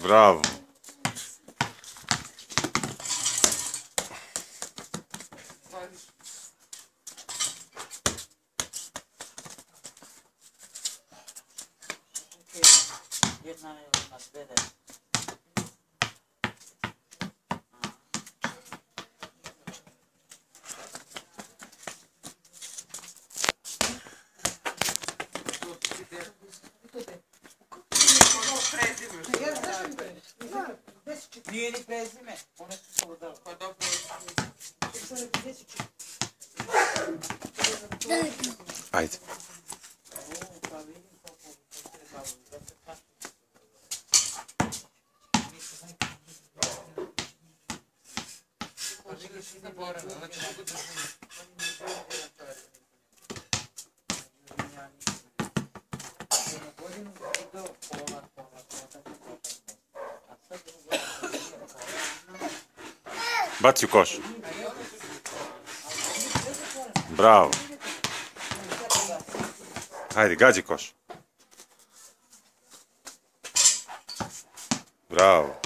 Bravo. Nije ni prezime, one su se udale. Pa dobro. Ajde. Baci u koš. Bravo. Hajde, gađi koš. Bravo.